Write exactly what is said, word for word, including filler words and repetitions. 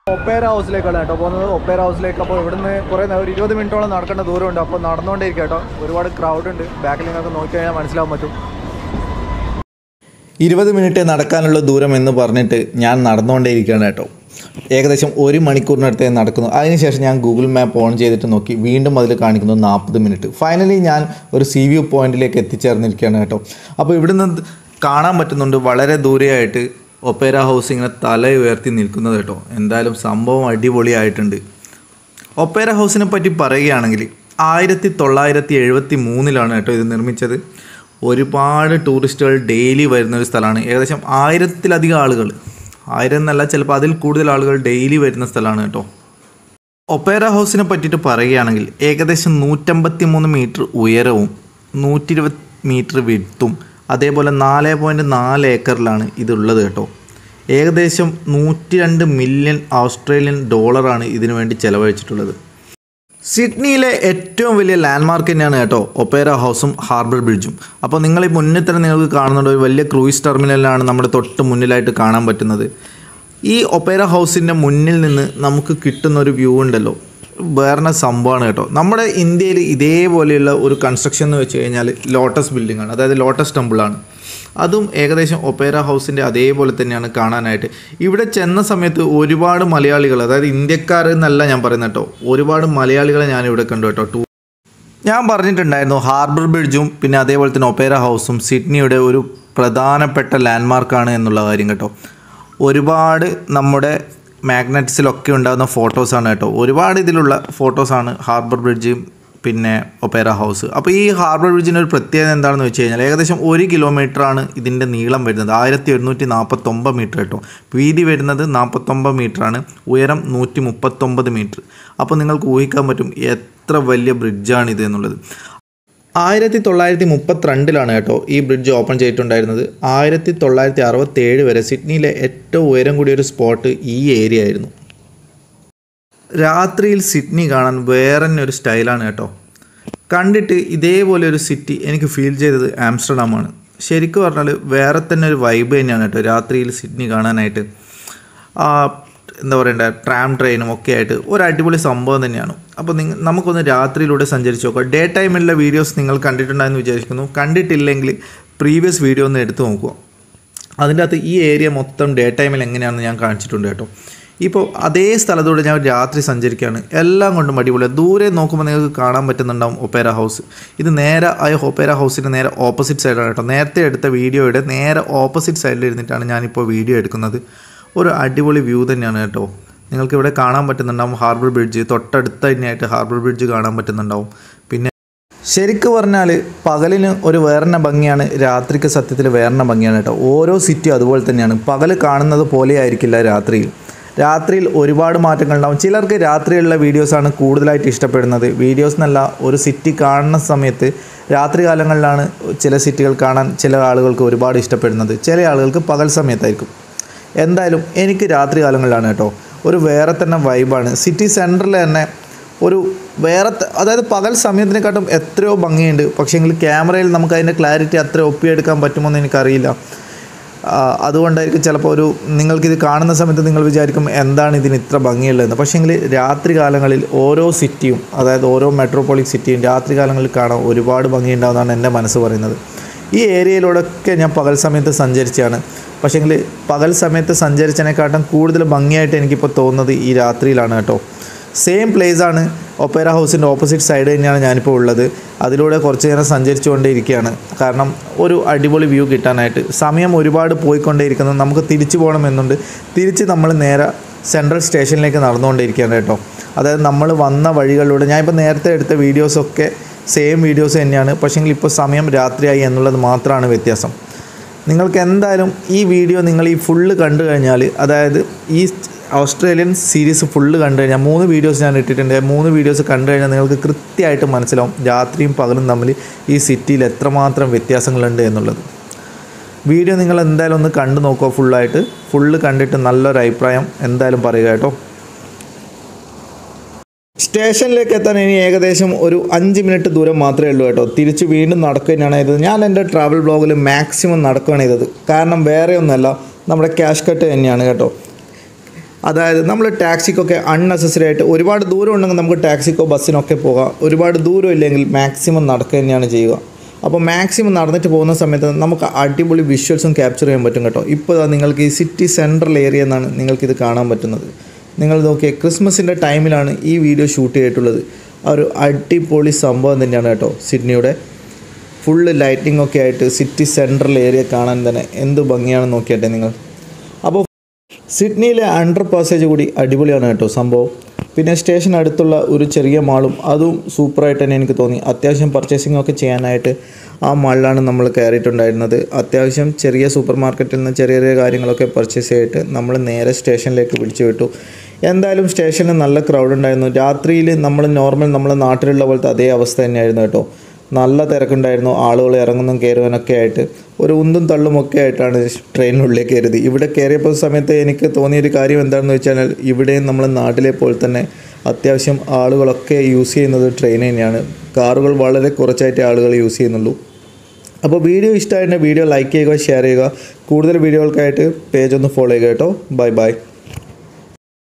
Opera ഹൗസിലേക്കാണ് കേട്ടോ പോകുന്നത്. Opera ഹൗസിലേക്ക് അപ്പോൾ ഇവിടുന്ന് കുറേ ഒരു ഇരുപത് മിനിറ്റോളം നടക്കേണ്ട ദൂരമുണ്ട്. അപ്പോൾ നടന്നുകൊണ്ടേയിരിക്കും കേട്ടോ. ഒരുപാട് ക്രൗഡ് ഉണ്ട്. ബാക്കിൽ നിങ്ങൾക്ക് നോക്കിക്കഴിഞ്ഞാൽ മനസ്സിലാവാൻ പറ്റും. ഇരുപത് മിനിറ്റ് നടക്കാനുള്ള ദൂരം എന്ന് പറഞ്ഞിട്ട് ഞാൻ നടന്നുകൊണ്ടേയിരിക്കുകയാണ് കേട്ടോ. ഏകദേശം ഒരു മണിക്കൂറിനടുത്ത് നടക്കുന്നു. അതിനുശേഷം ഞാൻ ഗൂഗിൾ മാപ്പ് ഓൺ ചെയ്തിട്ട് നോക്കി, വീണ്ടും അതിൽ കാണിക്കുന്നു നാൽപ്പത് മിനിറ്റ്. ഫൈനലി ഞാൻ ഒരു സീ വ്യൂ പോയിന്റിലേക്ക് എത്തിച്ചേർന്നിരിക്കുകയാണ് കേട്ടോ. അപ്പോൾ ഇവിടുന്ന് കാണാൻ പറ്റുന്നുണ്ട് വളരെ ദൂരെയായിട്ട് ഒപ്പേര ഹൗസ് ഇങ്ങനെ തല ഉയർത്തി നിൽക്കുന്നത് കേട്ടോ. എന്തായാലും സംഭവം അടിപൊളിയായിട്ടുണ്ട്. ഒപ്പേര ഹൗസിനെ പറ്റി പറയുകയാണെങ്കിൽ ആയിരത്തി തൊള്ളായിരത്തി എഴുപത്തി മൂന്നിലാണ് കേട്ടോ ഇത് നിർമ്മിച്ചത്. ഒരുപാട് ടൂറിസ്റ്റുകൾ ഡെയിലി വരുന്നൊരു സ്ഥലമാണ്. ഏകദേശം ആയിരത്തിലധികം ആളുകൾ, ആയിരം എന്നല്ല ചിലപ്പോൾ അതിൽ കൂടുതൽ ആളുകൾ ഡെയിലി വരുന്ന സ്ഥലമാണ് കേട്ടോ. ഒപ്പേര ഹൗസിനെ പറ്റിയിട്ട് പറയുകയാണെങ്കിൽ ഏകദേശം നൂറ്റമ്പത്തി മൂന്ന് മീറ്റർ ഉയരവും നൂറ്റി ഇരുപത് മീറ്റർ വിഡ്ത്തും അതേപോലെ നാല് പോയിൻറ്റ് നാല് ഏക്കറിലാണ് ഇതുള്ളത് കേട്ടോ. ഏകദേശം നൂറ്റി രണ്ട് മില്യൺ ഓസ്ട്രേലിയൻ ഡോളറാണ് ഇതിനു വേണ്ടി ചിലവഴിച്ചിട്ടുള്ളത്. സിഡ്നിയിലെ ഏറ്റവും വലിയ ലാൻഡ്മാർക്ക് തന്നെയാണ് കേട്ടോ ഒപ്പേര ഹൗസും ഹാർബർ ബ്രിഡ്ജും. അപ്പോൾ നിങ്ങൾ ഈ മുന്നിൽ തന്നെ നിങ്ങൾക്ക് കാണുന്നുണ്ട്, ഒരു വലിയ ക്രൂയിസ് ടെർമിനലാണ് നമ്മുടെ തൊട്ട് മുന്നിലായിട്ട് കാണാൻ പറ്റുന്നത്. ഈ ഒപ്പേര ഹൗസിൻ്റെ മുന്നിൽ നിന്ന് നമുക്ക് കിട്ടുന്ന ഒരു വ്യൂ ഉണ്ടല്ലോ, വേറെ സംഭവമാണ് കേട്ടോ. നമ്മുടെ ഇന്ത്യയിൽ ഇതേപോലെയുള്ള ഒരു കൺസ്ട്രക്ഷൻ എന്ന് വെച്ച് കഴിഞ്ഞാൽ ലോട്ടസ് ബിൽഡിംഗ് ആണ്, അതായത് ലോട്ടസ് ടെമ്പിളാണ്. അതും ഏകദേശം ഒപ്പേര ഹൗസിൻ്റെ അതേപോലെ തന്നെയാണ് കാണാനായിട്ട്. ഇവിടെ ചെന്ന സമയത്ത് ഒരുപാട് മലയാളികൾ, അതായത് ഇന്ത്യക്കാർ എന്നല്ല ഞാൻ പറയുന്നത് കേട്ടോ, ഒരുപാട് മലയാളികളെ ഞാനിവിടെ കണ്ടു കേട്ടോ. ഞാൻ പറഞ്ഞിട്ടുണ്ടായിരുന്നു ഹാർബർ ബ്രിഡ്ജും പിന്നെ അതേപോലെ തന്നെ ഒപ്പേര ഹൗസും സിഡ്നിയുടെ ഒരു പ്രധാനപ്പെട്ട ലാൻഡ്മാർക്കാണ് എന്നുള്ള കാര്യം കേട്ടോ. ഒരുപാട് നമ്മുടെ മാഗ്നറ്റ്സിലൊക്കെ ഉണ്ടാകുന്ന ഫോട്ടോസാണ് കേട്ടോ. ഒരുപാട് ഇതിലുള്ള ഫോട്ടോസാണ് ഹാർബർ ബ്രിഡ്ജ് പിന്നെ ഒപ്പേര ഹൗസ്. അപ്പോൾ ഈ ഹാർബർ ബ്രിഡ്ജിൻ്റെ ഒരു പ്രത്യേകത എന്താണെന്ന് വെച്ച് കഴിഞ്ഞാൽ ഏകദേശം ഒരു കിലോമീറ്ററാണ് ഇതിൻ്റെ നീളം വരുന്നത്. ആയിരത്തി എഴുന്നൂറ്റി നാൽപ്പത്തൊമ്പത് മീറ്റർ കേട്ടോ. വീതി വരുന്നത് നാൽപ്പത്തൊമ്പത് മീറ്ററാണ്, ഉയരം നൂറ്റി മുപ്പത്തൊമ്പത് മീറ്റർ. അപ്പോൾ നിങ്ങൾക്ക് ഊഹിക്കാൻ പറ്റും എത്ര വലിയ ബ്രിഡ്ജാണ് ഇത് എന്നുള്ളത്. ആയിരത്തി തൊള്ളായിരത്തി മുപ്പത്തിരണ്ടിലാണ് കേട്ടോ ഈ ബ്രിഡ്ജ് ഓപ്പൺ ചെയ്തിട്ടുണ്ടായിരുന്നത്. ആയിരത്തി തൊള്ളായിരത്തി അറുപത്തി ഏഴ് വരെ സിഡ്നിയിലെ ഏറ്റവും ഉയരം കൂടിയൊരു സ്പോട്ട് ഈ ഏരിയ ആയിരുന്നു. രാത്രിയിൽ സിഡ്നി കാണാൻ വേറെ തന്നെ ഒരു സ്റ്റൈലാണ് കേട്ടോ. കണ്ടിട്ട് ഇതേപോലെ ഒരു സിറ്റി എനിക്ക് ഫീൽ ചെയ്തത് ആംസ്റ്റർഡാമാണ്. ശരിക്കും പറഞ്ഞാൽ വേറെ തന്നെ ഒരു വൈബ് തന്നെയാണ് കേട്ടോ രാത്രിയിൽ സിഡ്നി കാണാനായിട്ട്. എന്താ പറയണ്ട, ട്രാം ട്രെയിനും ഒക്കെ ആയിട്ട് ഒരു അടിപൊളി സംഭവം തന്നെയാണ്. അപ്പോൾ നിങ്ങൾ നമുക്കൊന്ന് രാത്രിയിലൂടെ സഞ്ചരിച്ച് നോക്കാം. ഡേ ടൈമിലുള്ള വീഡിയോസ് നിങ്ങൾ കണ്ടിട്ടുണ്ടായെന്ന് വിചാരിക്കുന്നു. കണ്ടിട്ടില്ലെങ്കിൽ പ്രീവിയസ് വീഡിയോ ഒന്ന് എടുത്ത് നോക്കുക. അതിൻ്റെ അകത്ത് ഈ ഏരിയ മൊത്തം ഡേ ടൈമിൽ എങ്ങനെയാണെന്ന് ഞാൻ കാണിച്ചിട്ടുണ്ട് കേട്ടോ. ഇപ്പോൾ അതേ സ്ഥലത്തൂടെ ഞാൻ രാത്രി സഞ്ചരിക്കുകയാണ്. എല്ലാം കൊണ്ടും അടിപൊളിയാണ്. ദൂരെ നോക്കുമ്പോൾ നിങ്ങൾക്ക് കാണാൻ പറ്റുന്നുണ്ടാവും ഒപ്പേര ഹൗസ്. ഇത് നേരെ ആ ഒപ്പേര ഹൗസിൻ്റെ നേരെ ഓപ്പോസിറ്റ് സൈഡാണ് കേട്ടോ. നേരത്തെ എടുത്ത വീഡിയോയുടെ നേരെ ഓപ്പോസിറ്റ് സൈഡിൽ ഇരുന്നിട്ടാണ് ഞാനിപ്പോൾ വീഡിയോ എടുക്കുന്നത്. ഒരു അടിപൊളി വ്യൂ തന്നെയാണ് കേട്ടോ. നിങ്ങൾക്കിവിടെ കാണാൻ പറ്റുന്നുണ്ടാവും ഹാർബർ ബ്രിഡ്ജ്, തൊട്ടടുത്ത് തന്നെയായിട്ട് ഹാർബർ ബ്രിഡ്ജ് കാണാൻ പറ്റുന്നുണ്ടാവും. പിന്നെ ശരിക്കും പറഞ്ഞാൽ പകലിന് ഒരു വേറെ ഭംഗിയാണ്, രാത്രിക്ക് സത്യത്തിൽ വേറെ ഭംഗിയാണ് കേട്ടോ. ഓരോ സിറ്റിയും അതുപോലെ തന്നെയാണ്. പകൽ കാണുന്നത് പോലെ ആയിരിക്കില്ല രാത്രിയിൽ. രാത്രിയിൽ ഒരുപാട് മാറ്റങ്ങളുണ്ടാവും. ചിലർക്ക് രാത്രിയിലുള്ള വീഡിയോസാണ് കൂടുതലായിട്ട് ഇഷ്ടപ്പെടുന്നത്. വീഡിയോസ് എന്നല്ല, ഒരു സിറ്റി കാണുന്ന സമയത്ത് രാത്രി കാലങ്ങളിലാണ് ചില സിറ്റികൾ കാണാൻ ചില ആളുകൾക്ക് ഒരുപാട് ഇഷ്ടപ്പെടുന്നത്, ചില ആളുകൾക്ക് പകൽ സമയത്തായിരിക്കും. എന്തായാലും എനിക്ക് രാത്രി കാലങ്ങളിലാണ് കേട്ടോ. ഒരു വേറെ തന്നെ വൈബാണ്. സിറ്റി സെൻറ്ററിൽ തന്നെ ഒരു വേറെ, അതായത് പകൽ സമയത്തിനെക്കാട്ടും എത്രയോ ഭംഗിയുണ്ട്. പക്ഷേങ്കിൽ ക്യാമറയിൽ നമുക്ക് അതിൻ്റെ ക്ലാരിറ്റി അത്ര ഒപ്പിയെടുക്കാൻ പറ്റുമോ എന്ന് എനിക്കറിയില്ല. അതുകൊണ്ടായിരിക്കും ചിലപ്പോൾ ഒരു നിങ്ങൾക്കിത് കാണുന്ന സമയത്ത് നിങ്ങൾ വിചാരിക്കും എന്താണ് ഇതിന് ഇത്ര ഭംഗിയുള്ളതെന്ന്. പക്ഷേങ്കിൽ രാത്രി കാലങ്ങളിൽ ഓരോ സിറ്റിയും, അതായത് ഓരോ മെട്രോപോളിക് സിറ്റിയും രാത്രി കാലങ്ങളിൽ കാണാൻ ഒരുപാട് ഭംഗിയുണ്ടാവുന്നതാണ് എൻ്റെ മനസ്സ് പറയുന്നത്. ഈ ഏരിയയിലൂടെയൊക്കെ ഞാൻ പകൽ സമയത്ത് സഞ്ചരിച്ചാണ്. പക്ഷേങ്കിൽ പകൽ സമയത്ത് സഞ്ചരിച്ചതിനെക്കാട്ടും കൂടുതൽ ഭംഗിയായിട്ട് എനിക്കിപ്പോൾ തോന്നുന്നത് ഈ രാത്രിയിലാണ് കേട്ടോ. സെയിം പ്ലേസാണ്, ഒപ്പേര ഹൗസിൻ്റെ ഓപ്പോസിറ്റ് സൈഡ് തന്നെയാണ് ഞാനിപ്പോൾ ഉള്ളത്. അതിലൂടെ കുറച്ച് നേരം സഞ്ചരിച്ചുകൊണ്ടേ ഇരിക്കുകയാണ്. കാരണം ഒരു അടിപൊളി വ്യൂ കിട്ടാനായിട്ട്. സമയം ഒരുപാട് പോയിക്കൊണ്ടേയിരിക്കുന്നു. നമുക്ക് തിരിച്ചു പോകണമെന്നുണ്ട്. തിരിച്ച് നമ്മൾ നേരെ സെൻട്രൽ സ്റ്റേഷനിലേക്ക് നടന്നുകൊണ്ടിരിക്കുകയാണ് കേട്ടോ. അതായത് നമ്മൾ വന്ന വഴികളിലൂടെ, ഞാനിപ്പോൾ നേരത്തെ എടുത്ത വീഡിയോസൊക്കെ സെയിം വീഡിയോസ് തന്നെയാണ്. പക്ഷേങ്കിൽ ഇപ്പോൾ സമയം രാത്രിയായി എന്നുള്ളത് മാത്രമാണ് വ്യത്യാസം. നിങ്ങൾക്ക് എന്തായാലും ഈ വീഡിയോ നിങ്ങൾ ഈ ഫുള്ള് കണ്ടു കഴിഞ്ഞാൽ, അതായത് ഈ ഓസ്ട്രേലിയൻ സീരീസ് ഫുള്ള് കണ്ടു കഴിഞ്ഞാൽ, മൂന്ന് വീഡിയോസ് ഞാൻ ഇട്ടിട്ടുണ്ട്. മൂന്ന് വീഡിയോസ് കണ്ടു കഴിഞ്ഞാൽ നിങ്ങൾക്ക് കൃത്യമായിട്ട് മനസ്സിലാവും രാത്രിയും പകലും തമ്മിൽ ഈ സിറ്റിയിൽ എത്രമാത്രം വ്യത്യാസങ്ങളുണ്ട് എന്നുള്ളത്. വീഡിയോ നിങ്ങൾ എന്തായാലും ഒന്ന് കണ്ടു നോക്കുക ഫുള്ളായിട്ട്. ഫുള്ള് കണ്ടിട്ട് നല്ലൊരു അഭിപ്രായം എന്തായാലും പറയുക കേട്ടോ. സ്റ്റേഷനിലേക്ക് എത്താൻ ഇനി ഏകദേശം ഒരു അഞ്ച് മിനിറ്റ് ദൂരം മാത്രമേ ഉള്ളൂ കേട്ടോ. തിരിച്ച് വീണ്ടും നടക്കുകയാണ് ചെയ്തത്. ഞാൻ എൻ്റെ ട്രാവൽ ബ്ലോഗിൽ മാക്സിമം നടക്കുകയാണ് ചെയ്തത്. കാരണം വേറെ ഒന്നുമല്ല, നമ്മുടെ ക്യാഷ് കട്ട് തന്നെയാണ് കേട്ടോ. അതായത് നമ്മൾ ടാക്സിക്കൊക്കെ അൺനെസസറി ആയിട്ട് ഒരുപാട് ദൂരം ഉണ്ടെങ്കിൽ നമുക്ക് ടാക്സിക്കോ ബസ്സിനൊക്കെ പോകാം. ഒരുപാട് ദൂരം ഇല്ലെങ്കിൽ മാക്സിമം നടക്കുക തന്നെയാണ് ചെയ്യുക. അപ്പോൾ മാക്സിമം നടന്നിട്ട് പോകുന്ന സമയത്ത് നമുക്ക് അടിപൊളി വിഷ്വൽസും ക്യാപ്ചർ ചെയ്യാൻ പറ്റും കേട്ടോ. ഇപ്പോൾ നിങ്ങൾക്ക് ഈ സിറ്റി സെൻട്രൽ ഏരിയ എന്നാണ് നിങ്ങൾക്കിത് കാണാൻ പറ്റുന്നത്. നിങ്ങൾ നോക്കിയേ, ക്രിസ്മസിൻ്റെ ടൈമിലാണ് ഈ വീഡിയോ ഷൂട്ട് ചെയ്തിട്ടുള്ളത്. ആ ഒരു അടിപൊളി സംഭവം തന്നെയാണ് കേട്ടോ. സിഡ്നിയുടെ ഫുള്ള് ലൈറ്റിംഗ് ഒക്കെ ആയിട്ട് സിറ്റി സെൻട്രൽ ഏരിയ കാണാൻ തന്നെ എന്ത് ഭംഗിയാണെന്ന് നോക്കിയാട്ടെ നിങ്ങൾ. അപ്പോൾ സിഡ്നിയിലെ അണ്ടർ പാസേജ് കൂടി അടിപൊളിയാണ് കേട്ടോ സംഭവം. പിന്നെ സ്റ്റേഷൻ അടുത്തുള്ള ഒരു ചെറിയ മാളും അതും സൂപ്പറായിട്ട് തന്നെ എനിക്ക് തോന്നി. അത്യാവശ്യം പർച്ചേസിംഗ് ഒക്കെ ചെയ്യാനായിട്ട് ആ മാളിലാണ് നമ്മൾ കയറിയിട്ടുണ്ടായിരുന്നത്. അത്യാവശ്യം ചെറിയ സൂപ്പർ മാർക്കറ്റിൽ നിന്ന് ചെറിയ ചെറിയ കാര്യങ്ങളൊക്കെ പർച്ചേസ് ചെയ്തിട്ട് നമ്മൾ നേരെ സ്റ്റേഷനിലേക്ക് പിടിച്ചു വിട്ടു. എന്തായാലും സ്റ്റേഷനിൽ നല്ല ക്രൗഡ് ഉണ്ടായിരുന്നു. രാത്രിയിൽ നമ്മൾ നോർമൽ നമ്മളെ നാട്ടിലുള്ള പോലത്തെ അതേ അവസ്ഥ തന്നെയായിരുന്നു കേട്ടോ. നല്ല തിരക്കുണ്ടായിരുന്നു. ആളുകൾ ഇറങ്ങുന്നതും കയറുവാനൊക്കെ ആയിട്ട് ഒരു ഉന്തും തള്ളുമൊക്കെ ആയിട്ടാണ് ട്രെയിനിനുള്ളിൽ കയറിയത്. ഇവിടെ കയറിയപ്പോൾ സമയത്ത് എനിക്ക് തോന്നിയൊരു കാര്യം എന്താണെന്ന് വെച്ചാൽ ഇവിടെയും നമ്മളെ നാട്ടിലെ പോലെ തന്നെ അത്യാവശ്യം ആളുകളൊക്കെ യൂസ് ചെയ്യുന്നത് ട്രെയിൻ തന്നെയാണ്. കാറുകൾ വളരെ കുറച്ചായിട്ട് ആളുകൾ യൂസ് ചെയ്യുന്നുള്ളൂ. അപ്പോൾ വീഡിയോ ഇഷ്ടമായിട്ട് വീഡിയോ ലൈക്ക് ചെയ്യുക, ഷെയർ ചെയ്യുക. കൂടുതൽ വീഡിയോകൾക്കായിട്ട് പേജ് ഒന്ന് ഫോളോ ചെയ്യുക കേട്ടോ. Bye by.